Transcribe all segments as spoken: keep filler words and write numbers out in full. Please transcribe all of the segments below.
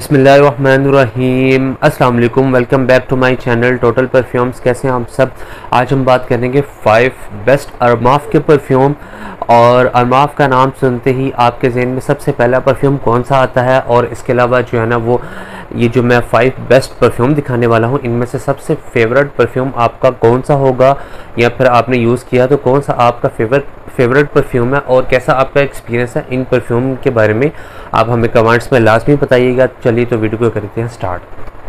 बिस्मिल्लाहिर्रहमानिर्रहीम। अस्सलाम वालेकुम, welcome back to my channel Total Perfumes. कैसे हैं आप सब? आज हम बात करेंगे फाइव बेस्ट अरमाफ के परफ्यूम। और अरमाफ का नाम सुनते ही आपके जहन में सबसे पहला परफ्यूम कौन सा आता है? और इसके अलावा जो है ना वो ये जो मैं फाइव बेस्ट परफ्यूम दिखाने वाला हूँ, इनमें से सबसे फेवरेट परफ्यूम आपका कौन सा होगा, या फिर आपने यूज़ किया तो कौन सा आपका फेवरेट फेवरेट परफ्यूम है, और कैसा आपका एक्सपीरियंस है इन परफ्यूम के बारे में आप हमें कमेंट्स में लाजमी बताइएगा। चलिए तो वीडियो को करते हैं स्टार्ट।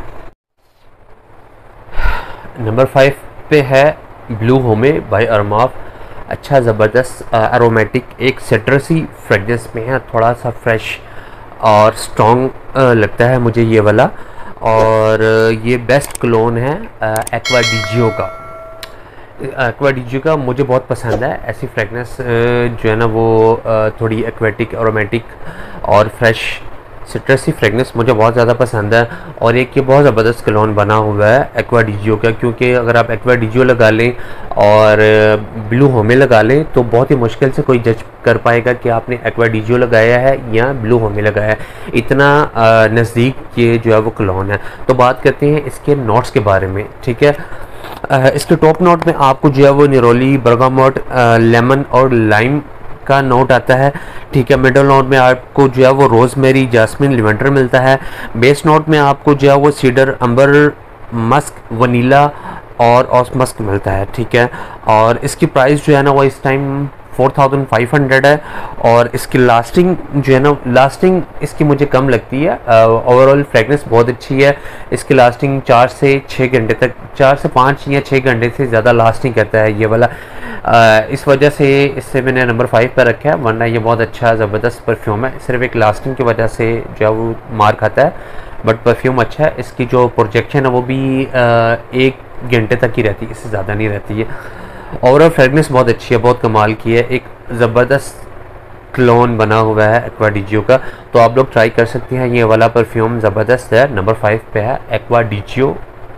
नंबर फाइव पे है ब्लू होमे बाय अरमाफ। अच्छा ज़बरदस्त एरोमेटिक एक सिट्रसी फ्रेगनेंस में है, थोड़ा सा फ्रेश और स्ट्रॉन्ग लगता है मुझे ये वाला। और ये बेस्ट क्लोन है एक्वा डिजियो का। एक्वा डिजियो का मुझे बहुत पसंद है। ऐसी फ्रेगनेंस जो है ना वो थोड़ी एक्वेटिक एरोमेटिक और फ्रेश सिट्रसी फ्रेगनेंस मुझे बहुत ज़्यादा पसंद है। और एक ये बहुत ज़बरदस्त क्लोन बना हुआ है एक्वा डिजियो का, क्योंकि अगर आप एक्वा डिजियो लगा लें और ब्लू होमे लगा लें तो बहुत ही मुश्किल से कोई जज कर पाएगा कि आपने एक्वा डिजियो लगाया है या ब्लू होमे लगाया है। इतना नज़दीक ये जो है वो क्लोन है। तो बात करते हैं इसके नोट्स के बारे में, ठीक है। इसके टॉप नोट में आपको जो है वो निरोली, बर्गामोट, लेमन और लाइम का नोट आता है, ठीक है। मिडल नोट में आपको जो है वो रोजमेरी, जास्मिन, लिवेंडर मिलता है। बेस नोट में आपको जो है वो सीडर, अंबर, मस्क, वनीला और ऑस मस्क मिलता है, ठीक है। और इसकी प्राइस जो है ना वो इस time four thousand five hundred है। और इसकी लास्टिंग जो है ना लास्टिंग इसकी मुझे कम लगती है। ओवरऑल फ्रेगनेंस बहुत अच्छी है। इसकी लास्टिंग चार से छः घंटे तक, चार से पाँच या छः घंटे से ज़्यादा लास्टिंग करता है ये वाला। uh, इस वजह से इससे मैंने नंबर फाइव पर रखा है, वरना ये बहुत अच्छा ज़बरदस्त परफ्यूम है। सिर्फ एक लास्टिंग की वजह से जो है वो मार खाता है, बट परफ्यूम अच्छा है। इसकी जो प्रोजेक्शन है वो भी uh, एक घंटे तक ही रहती है, इससे ज़्यादा नहीं रहती है। ओवरऑल फ्रेगनेंस बहुत अच्छी है, बहुत कमाल की है। एक ज़बरदस्त क्लोन बना हुआ है एक्वा डिजियो का, तो आप लोग ट्राई कर सकते हैं। ये वाला परफ्यूम ज़बरदस्त है। नंबर फाइव पे है एक्वा डिजियो।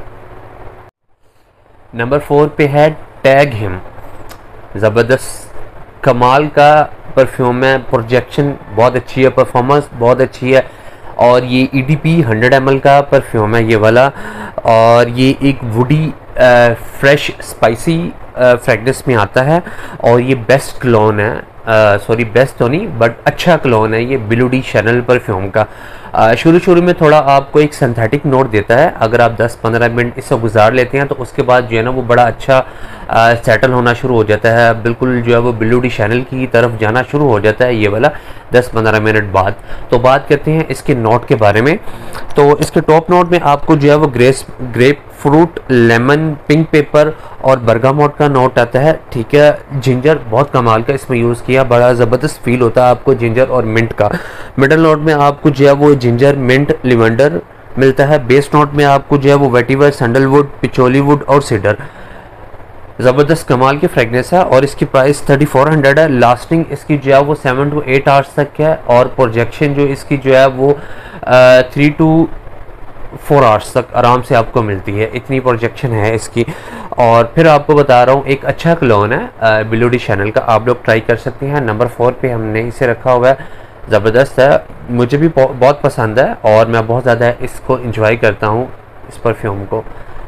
नंबर फोर पे है टैग हिम। ज़बरदस्त कमाल का परफ्यूम है। प्रोजेक्शन बहुत अच्छी है, परफॉर्मेंस बहुत अच्छी है। और ये E D P hundred M L का परफ्यूम है ये वाला। और ये एक वुडी फ्रेश स्पाइसी फ्रेगनेंस में आता है। और ये बेस्ट क्लोन है, सॉरी बेस्ट तो नहीं बट अच्छा क्लोन है ये ब्लू डी शैनल परफ्यूम का। शुरू शुरू में थोड़ा आपको एक सिंथेटिक नोट देता है, अगर आप दस पंद्रह मिनट इससे गुजार लेते हैं तो उसके बाद जो है ना वो बड़ा अच्छा सेटल होना शुरू हो जाता है। बिल्कुल जो है वो ब्लू डी शैनल की तरफ जाना शुरू हो जाता है ये वाला दस पंद्रह मिनट बाद। तो बात करते हैं इसके नोट के बारे में। तो इसके टॉप नोट में आपको जो है वो grace grapefruit, lemon, pink pepper और बर्गामोट का नोट आता है, ठीक है। जिंजर बहुत कमाल का इसमें यूज़ किया, बड़ा ज़बरदस्त फील होता है आपको जिंजर और मिंट का। मिडल नोट में आपको जो है वो जिंजर, मिंट, लिवेंडर मिलता है। बेस नोट में आपको जो है वो वेटिवर, सैंडलवुड, पिचोलीवुड और सीडर। ज़बरदस्त कमाल की फ्रेगनेंस है। और इसकी प्राइस थर्टी फोर हंड्रेड है। लास्टिंग इसकी जो है वो सेवन टू एट आवर्स तक है। और प्रोजेक्शन जो इसकी जो है वो थ्री टू फोर आवर्स तक आराम से आपको मिलती है, इतनी प्रोजेक्शन है इसकी। और फिर आपको बता रहा हूँ एक अच्छा क्लोन है ब्लू डी शैनल का, आप लोग ट्राई कर सकते हैं। नंबर फोर पे हमने इसे रखा हुआ है। ज़बरदस्त है, मुझे भी बहुत पसंद है और मैं बहुत ज़्यादा इसको इंजॉय करता हूँ इस परफ्यूम को।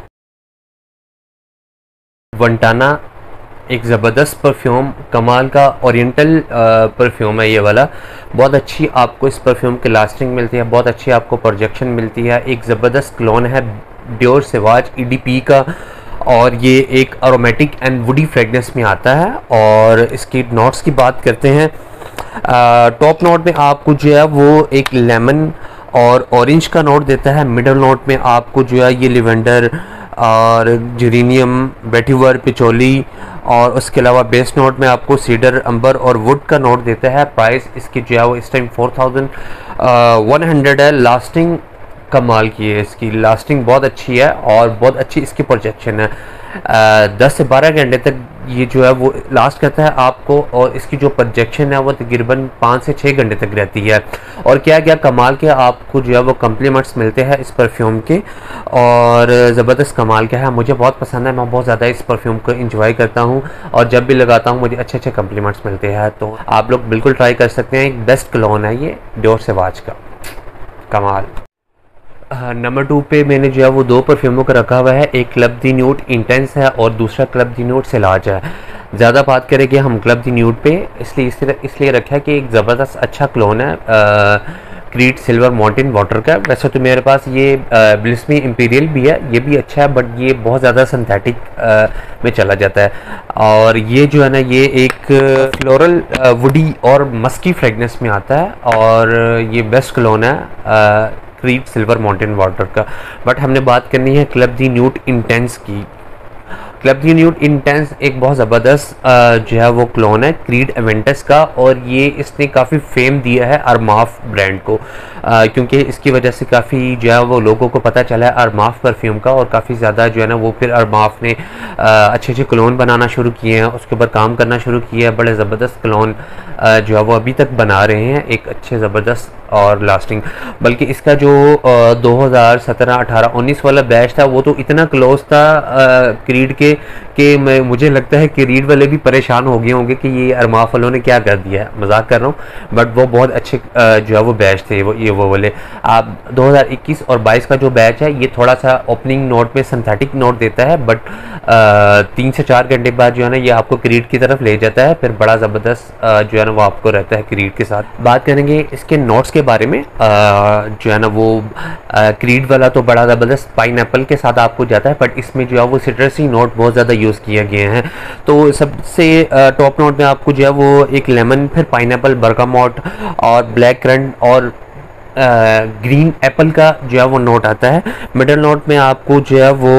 वंटाना एक ज़बरदस्त परफ्यूम, कमाल का ओरिएंटल परफ्यूम है ये वाला। बहुत अच्छी आपको इस परफ्यूम की लास्टिंग मिलती है, बहुत अच्छी आपको प्रोजेक्शन मिलती है। एक ज़बरदस्त क्लोन है Dior Sauvage E D P का। और ये एक अरोमेटिक एंड वुडी फ्रेगनेंस में आता है। और इसकी नोट्स की बात करते हैं। टॉप नोट में आपको जो है वो एक लेमन और ऑरेंज का नोट देता है। मिडल नोट में आपको जो है ये लिवेंडर और जेरेनियम, वेटिवर, पिचोली और उसके अलावा बेस नोट में आपको सीडर, अंबर और वुड का नोट देता है। प्राइस इसकी जो है वो इस time four thousand one hundred है। लास्टिंग कमाल की है, इसकी लास्टिंग बहुत अच्छी है और बहुत अच्छी इसकी प्रोजेक्शन है। दस से बारह घंटे तक ये जो है वो लास्ट करता है आपको। और इसकी जो प्रोजेक्शन है वो तकरीबन पाँच से छः घंटे तक रहती है। और क्या क्या कमाल के आपको जो है वो कम्प्लीमेंट्स मिलते हैं इस परफ्यूम के। और ज़बरदस्त कमाल का है, मुझे बहुत पसंद है, मैं बहुत ज़्यादा इस परफ्यूम को इंजॉय करता हूँ और जब भी लगाता हूँ मुझे अच्छे अच्छे कम्प्लीमेंट्स मिलते हैं। तो आप लोग बिल्कुल ट्राई कर सकते हैं, एक बेस्ट क्लोन है ये डियोर सेवाज का, कमाल। नंबर टू पे मैंने जो है वो दो परफ्यूमों का रखा हुआ है, एक क्लब दी न्यूड इंटेंस है और दूसरा क्लब दी न्यूड सिलाज है। ज़्यादा बात करेंगे हम क्लब दी न्यूड पे, इसलिए इसलिए इसलिए रखा है कि एक ज़बरदस्त अच्छा क्लोन है क्रीड सिल्वर माउंटेन वाटर का। वैसे तो मेरे पास ये ब्लिस्मी इंपीरियल भी है, ये भी अच्छा है, बट ये बहुत ज़्यादा सिंथेटिक में चला जाता है। और ये जो है ना ये एक फ्लोरल वुडी और मस्की फ्रेगनेंस में आता है और ये बेस्ट क्लोन है क्रीड सिल्वर माउंटेन वाटर का। बट हमने बात करनी है क्लब दी न्यूड इंटेंस की। क्लब दी न्यूड इंटेंस एक बहुत ज़बरदस्त जो है वो क्लोन है क्रीड एवेंटस का, और ये इसने काफ़ी फेम दिया है अरमाफ ब्रांड को, आ, क्योंकि इसकी वजह से काफ़ी जो है वो लोगों को पता चला है अरमाफ परफ्यूम का, और काफ़ी ज़्यादा जो है ना वो फिर अरमाफ ने आ, अच्छे अच्छे क्लोन बनाना शुरू किए हैं, उसके ऊपर काम करना शुरू किया है। बड़े ज़बरदस्त क्लोन जो है वो अभी तक बना रहे हैं, एक अच्छे ज़बरदस्त और लास्टिंग। बल्कि इसका जो दो हज़ार सत्रह अठारह उन्नीस वाला बैच था वो तो इतना क्लोज था क्रीड के कि मैं मुझे लगता है कि क्रीड वाले भी परेशान हो गए होंगे कि ये अरमाफ वालों ने क्या कर दिया है। मजाक कर रहा हूँ, बट वो बहुत अच्छे जो है वो बैच थे वो ये वो वाले। आप दो हज़ार इक्कीस और बाईस का जो बैच है ये थोड़ा सा ओपनिंग नोट में सिंथेटिक नोट देता है, बट तीन से चार घंटे बाद जो है ना ये आपको क्रीड की तरफ ले जाता है, फिर बड़ा ज़बरदस्त जो है ना वो आपको रहता है क्रीड के साथ। बात करेंगे इसके नोट्स के बारे में, आ, जो है ना वो क्रीड वाला तो बड़ा ज़बरदस्त पाइनएप्पल के साथ आपको जाता है, बट इसमें जो है वो सिट्रसी नोट बहुत ज़्यादा यूज़ किए गए हैं। तो सबसे टॉप नोट में आपको जो है वो एक लेमन, फिर पाइनएप्पल, बर्गामोट और ब्लैक करंट और ग्रीन एप्पल का जो है वो नोट आता है। मिडल नोट में आपको जो है वो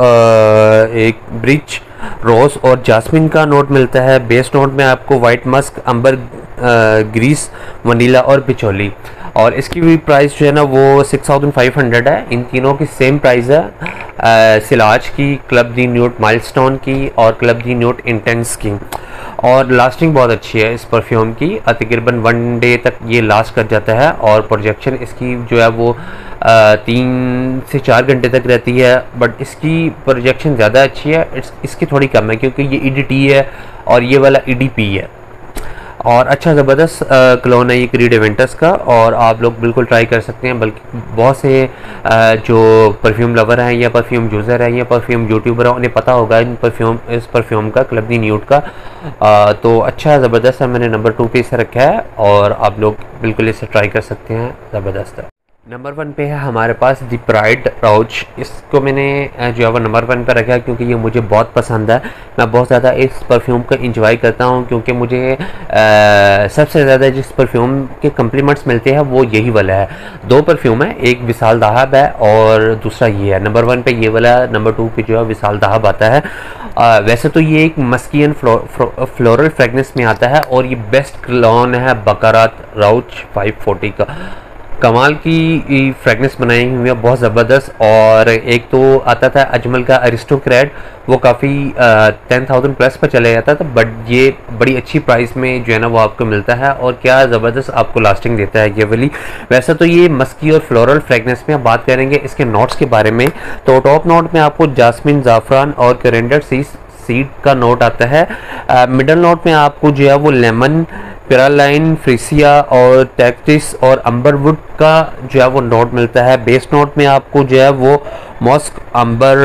आ, एक ब्रिज रोज और जास्मिन का नोट मिलता है। बेस नोट में आपको white musk, ambergris, vanilla और पिचोली। और इसकी भी प्राइस जो है ना वो सिक्स थाउजेंड फाइव हंड्रेड है। इन तीनों की सेम प्राइस है, आ, सिलाज की, क्लब दी न्यूड माइलस्टोन की और क्लब दी न्यूड इंटेंस की। और लास्टिंग बहुत अच्छी है इस परफ्यूम की, तकरीबन वन डे तक ये लास्ट कर जाता है, और प्रोजेक्शन इसकी जो है वो आ, तीन से चार घंटे तक रहती है। बट इसकी प्रोजेक्शन ज़्यादा अच्छी है, इस, इसकी थोड़ी कम है क्योंकि ये ई डी टी है और ये वाला ई डी पी है। और अच्छा ज़बरदस्त क्लोन है ये क्रीड एवेंटस का, और आप लोग बिल्कुल ट्राई कर सकते हैं। बल्कि बहुत से आ, जो परफ्यूम लवर हैं या परफ्यूम यूज़र हैं या परफ्यूम यूट्यूबर हैं उन्हें पता होगा इन परफ्यूम इस परफ्यूम का, क्लब दी न्यूड का। आ, तो अच्छा ज़बरदस्त है, मैंने नंबर टू पे इसे रखा है और आप लोग बिल्कुल इसे ट्राई कर सकते हैं, ज़बरदस्त है। नंबर वन पे है हमारे पास दी प्राइड राउच। इसको मैंने जो है वो नंबर वन पे रखा क्योंकि ये मुझे बहुत पसंद है। मैं बहुत ज़्यादा इस परफ्यूम को इंजॉय करता हूँ क्योंकि मुझे आ, सबसे ज़्यादा जिस परफ्यूम के कम्प्लीमेंट्स मिलते हैं वो यही वाला है। दो परफ्यूम है, एक विशाल दाहब है और दूसरा ये है। नंबर वन पे ये वाला, नंबर टू पे जो है विशाल दाहब आता है। आ, वैसे तो ये एक मस्कियन फ्लो, फ्लो, फ्लोरल फ्रेगनेंस में आता है और ये बेस्ट क्लोन है बकारात राउच फाइव फोर्टी का। कमाल की फ्रेगनेंस बनाई हुई है, बहुत ज़बरदस्त। और एक तो आता था अजमल का अरिस्टोक्रेट, वो काफ़ी टेन थाउजेंड प्लस पर चला जाता था, बट ये बड़ी अच्छी प्राइस में जो है ना वो आपको मिलता है और क्या ज़बरदस्त आपको लास्टिंग देता है ये वाली। वैसे तो ये मस्की और फ्लोरल फ्रेगनेंस में बात करेंगे इसके नोट्स के बारे में, तो टॉप नोट में आपको जास्मिन, ज़ाफ़रान और कोरिएंडर सीड का नोट आता है। मिडल नोट में आपको जो है वो लेमन, पिरालाइन, फ्रीसिया और टैक्टिस और अंबरवुड का जो है वो नोट मिलता है। बेस नोट में आपको जो है वो मॉस्क, अंबर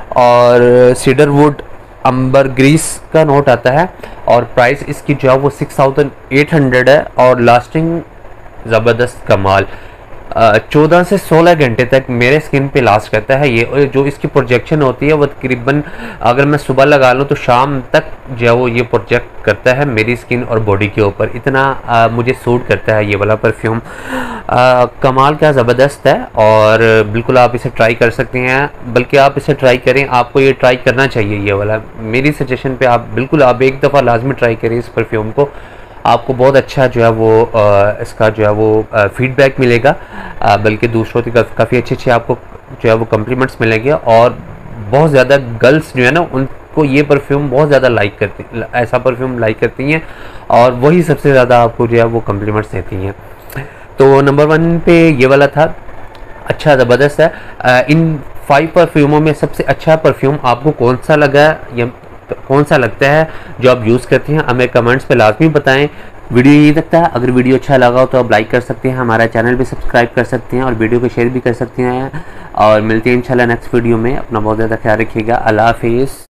और सीडरवुड, अंबर ग्रीस का नोट आता है और प्राइस इसकी जो है वो सिक्स थाउजेंड एट हंड्रेड है और लास्टिंग ज़बरदस्त कमाल। चौदह से सोलह घंटे तक मेरे स्किन पे लास्ट करता है ये। जो इसकी प्रोजेक्शन होती है वो तकरीबन अगर मैं सुबह लगा लूँ तो शाम तक जो है वो ये प्रोजेक्ट करता है मेरी स्किन और बॉडी के ऊपर। इतना आ, मुझे सूट करता है ये वाला परफ्यूम, कमाल का ज़बरदस्त है और बिल्कुल आप इसे ट्राई कर सकते हैं। बल्कि आप इसे ट्राई करें, आपको ये ट्राई करना चाहिए ये वाला। मेरी सजेशन पे आप बिल्कुल आप एक दफ़ा लाजमी ट्राई करें इस परफ्यूम को, आपको बहुत अच्छा जो है वो आ, इसका जो है वो फीडबैक मिलेगा। आ, बल्कि दूसरों की काफ़ी अच्छे अच्छे आपको जो है वो कम्प्लीमेंट्स मिलेंगे और बहुत ज़्यादा गर्ल्स जो है ना उनको ये परफ्यूम बहुत ज़्यादा लाइक करती, ऐसा परफ्यूम लाइक करती हैं और वही सबसे ज़्यादा आपको जो है वो कम्प्लीमेंट्स देती हैं। तो नंबर वन पे ये वाला था, अच्छा ज़बरदस्त है। आ, इन फाइव परफ्यूमों में सबसे अच्छा परफ्यूम आपको कौन सा लगा या कौन सा लगता है जो आप यूज़ करते हैं, हमें कमेंट्स पे लाजमी बताएं वीडियो यही तक था। अगर वीडियो अच्छा लगा हो तो आप लाइक कर सकते हैं, हमारा चैनल भी सब्सक्राइब कर सकते हैं और वीडियो को शेयर भी कर सकते हैं। और मिलते हैं इंशाल्लाह नेक्स्ट वीडियो में। अपना बहुत ज़्यादा ख्याल रखिएगा। अल्लाह हाफिज़।